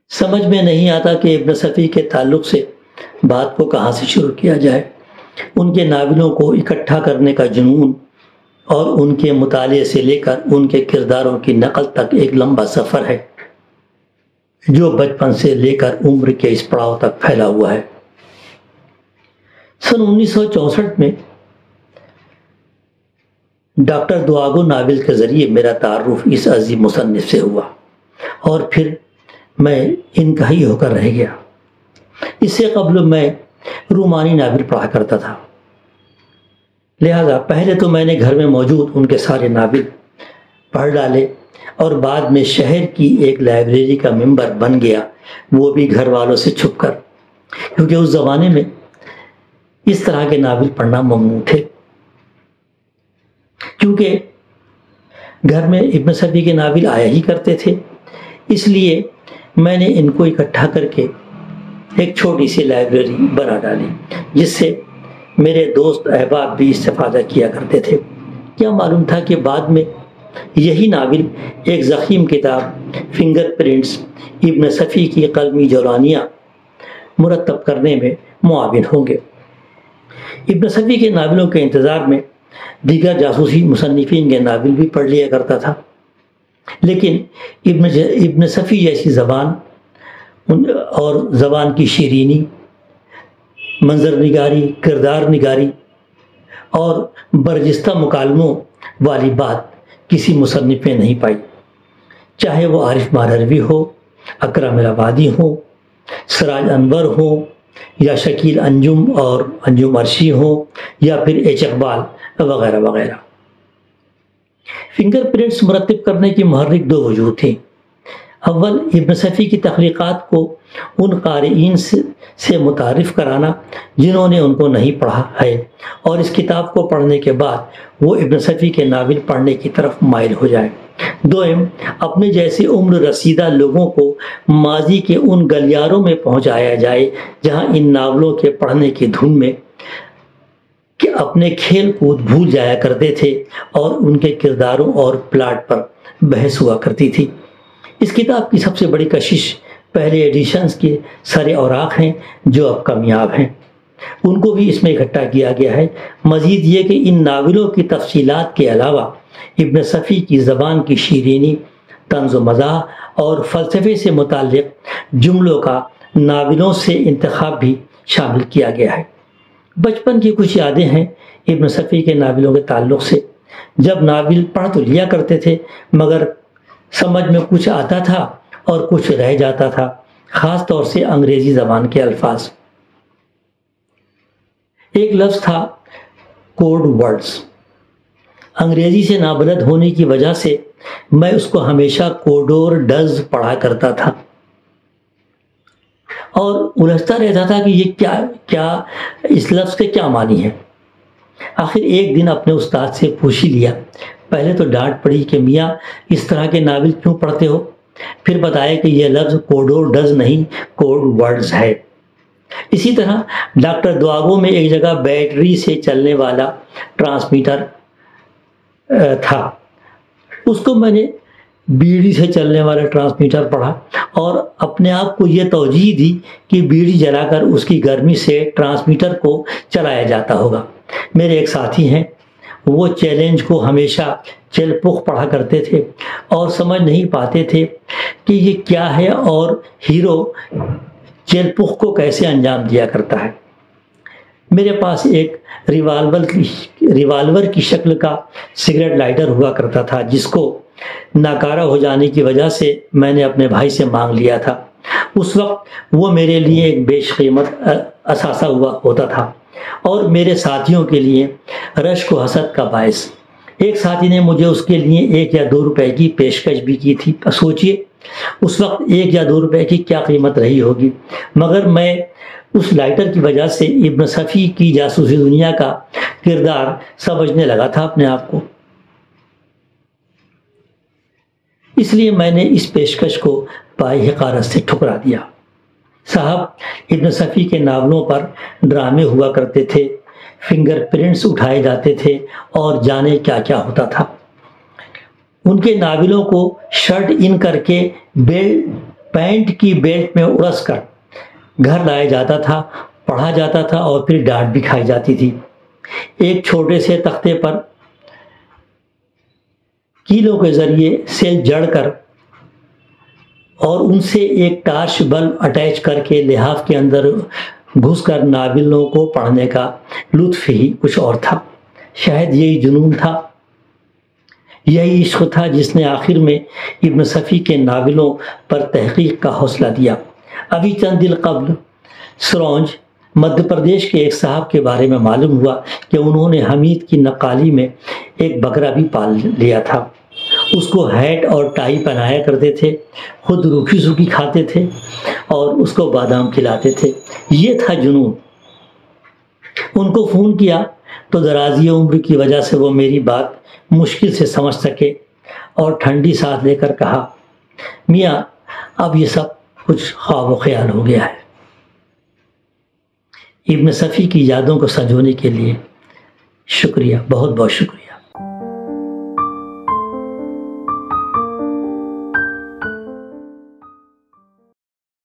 سمجھ میں نہیں آتا کہ ابن صفی کے تعلق سے بات کو کہاں سے شروع کیا جائے۔ ان کے ناولوں کو اکٹھا کرنے کا جنون اور ان کے مطالعے سے لے کر ان کے کرداروں کی نقل تک ایک لمبا سفر ہے جو بچپن سے لے کر عمر کے اس پڑاؤ تک پھیلا ہوا ہے۔ سن 1964 میں ڈاکٹر دعاگو ناول کے ذریعے میرا تعارف اس عظیم مصنف سے ہوا اور پھر میں ان کا ہی ہو کر رہ گیا۔ اس سے قبل میں رومانی ناول پڑھا کرتا تھا، لہذا پہلے تو میں نے گھر میں موجود ان کے سارے ناول پڑھ ڈالے اور بعد میں شہر کی ایک لائبریری کا ممبر بن گیا، وہ بھی گھر والوں سے چھپ کر، کیونکہ اس زمانے میں اس طرح کے ناول پڑھنا ممنوع تھے۔ کیونکہ گھر میں ابن صفی کے ناول آیا ہی کرتے تھے، اس لیے میں نے ان کو اکٹھا کر کے ایک چھوٹی سی لائبریری بنا ڈالی، جس سے میرے دوست احباب بھی استفادہ کیا کرتے تھے۔ کیا معلوم تھا کہ بعد میں یہی ناول ایک ضخیم کتاب فنگر پرنٹس ابن صفی کی قلمی جولانیاں مرتب کرنے میں معاون ہوں گے۔ ابن صفی کے ناولوں کے انتظار میں دیگر جاسوسی مصنفین کے ناول بھی پڑھ لیا کرتا تھا، لیکن ابن صفی جیسی زبان اور زبان کی شیرینی، منظر نگاری، کردار نگاری اور برجستہ مکالموں والی بات کسی مصنف میں نہیں پائی، چاہے وہ عارف مہروی ہو، اکرم الہوادی ہو، سراج انور ہو، یا شکیل انجم اور انجم عرشی ہو، یا پھر ایچ اقبال وغیرہ وغیرہ۔ فنگر پرنٹس مرتب کرنے کی محرک دو وجوہ تھیں۔ اول، ابن صفی کی تخلیقات کو ان قارئین سے متعارف کرانا جنہوں نے ان کو نہیں پڑھا ہے، اور اس کتاب کو پڑھنے کے بعد وہ ابن صفی کے ناول پڑھنے کی طرف مائل ہو جائیں۔ دوم، اپنے جیسے عمر رسیدہ لوگوں کو ماضی کے ان گلیاروں میں پہنچایا جائے جہاں ان ناولوں کے پڑھنے کی دھن میں کہ اپنے کھیل کود بھول جایا کرتے تھے اور ان کے کرداروں اور پلاٹ پر بحث ہوا کرتی تھی۔ اس کتاب کی سب سے بڑی کشش پہلے ایڈیشنز کے سرے اوراق ہیں جو اب کمیاب ہیں، ان کو بھی اس میں اکٹھا کیا گیا ہے۔ مزید یہ کہ ان ناولوں کی تفصیلات کے علاوہ ابن صفی کی زبان کی شیرینی، طنز و مزاح اور فلسفے سے متعلق جملوں کا ناولوں سے انتخاب بھی شامل کیا گیا ہے۔ بچپن کی کچھ یادیں ہیں ابن صفی کے ناولوں کے تعلق سے۔ جب ناول پڑھ تو لیا کرتے تھے مگر سمجھ میں کچھ آتا تھا اور کچھ رہ جاتا تھا، خاص طور سے انگریزی زبان کے الفاظ۔ ایک لفظ تھا کوڈ ورڈز، انگریزی سے نابلد ہونے کی وجہ سے میں اس کو ہمیشہ کوڈور ڈز پڑھا کرتا تھا اور الجھتا رہتا تھا کہ یہ کیا اس لفظ کے کیا معنی ہے۔ آخر ایک دن اپنے استاد سے پوچھ ہی لیا۔ پہلے تو ڈانٹ پڑی کہ میاں اس طرح کے ناول کیوں پڑھتے ہو، پھر بتایا کہ یہ لفظ کوڈور ڈز نہیں، کوڈ ورڈز ہے۔ اسی طرح ڈاکٹر دعاگو میں ایک جگہ بیٹری سے چلنے والا ٹرانسمیٹر تھا، اس کو میں نے بیڑی سے چلنے والا ٹرانسمیٹر پڑھا اور اپنے آپ کو یہ توجیہ دی کہ بیڑی جلا کر اس کی گرمی سے ٹرانسمیٹر کو چلایا جاتا ہوگا۔ میرے ایک ساتھی ہیں، وہ چیلنج کو ہمیشہ چل پخ پڑھا کرتے تھے اور سمجھ نہیں پاتے تھے کہ یہ کیا ہے اور ہیرو چل پخ کو کیسے انجام دیا کرتا ہے۔ میرے پاس ایک ریوالور کی شکل کا سگریٹ لائٹر ہوا کرتا تھا جس کو ناکارہ ہو جانے کی وجہ سے میں نے اپنے بھائی سے مانگ لیا تھا۔ اس وقت وہ میرے لیے ایک بیش قیمت اثاثہ ہوا ہوتا تھا اور میرے ساتھیوں کے لیے رشک و حسد کا باعث۔ ایک ساتھی نے مجھے اس کے لیے 1 یا 2 روپے کی پیشکش بھی کی تھی۔ سوچئے اس وقت 1 یا 2 روپے کی کیا قیمت رہی ہوگی، مگر میں اس لائٹر کی وجہ سے ابن صفی کی جاسوسی دنیا کا کردار سمجھنے لگا تھا اپنے آپ کو، اس لیے میں نے اس پیشکش کو پائی حقارت سے ٹھکرا دیا۔ صاحب، ابن صفی کے ناولوں پر ڈرامے ہوا کرتے تھے، فنگر پرنٹس اٹھائے جاتے تھے اور جانے کیا کیا ہوتا تھا۔ ان کے ناولوں کو شرٹ ان کر کے پینٹ کی بیلٹ میں اڑس کر گھر لایا جاتا تھا، پڑھا جاتا تھا اور پھر ڈانٹ بھی کھائی جاتی تھی۔ ایک چھوٹے سے تختے پر کیلوں کے ذریعے سیل جڑ کر اور ان سے ایک ٹارچ بلب اٹیچ کر کے لحاف کے اندر گھس کر ناولوں کو پڑھنے کا لطف ہی کچھ اور تھا۔ شاید یہی جنون تھا، یہی عشق تھا جس نے آخر میں ابن صفی کے ناولوں پر تحقیق کا حوصلہ دیا۔ ابھی چند دن قبل سرونج مدھیہ پردیش کے ایک صاحب کے بارے میں معلوم ہوا کہ انہوں نے حمید کی نقالی میں ایک بکرا بھی پال لیا تھا۔ اس کو ہیٹ اور ٹائی پہنایا کرتے تھے، خود روکھی سوکھی کھاتے تھے اور اس کو بادام کھلاتے تھے۔ یہ تھا جنون۔ ان کو فون کیا تو درازی عمر کی وجہ سے وہ میری بات مشکل سے سمجھ سکے اور ٹھنڈی سانس لے کر کہا، میاں اب یہ سب کچھ خواب و خیال ہو گیا ہے۔ ابن صفی کی یادوں کو سنجونے کے لیے شکریہ، بہت بہت شکریہ۔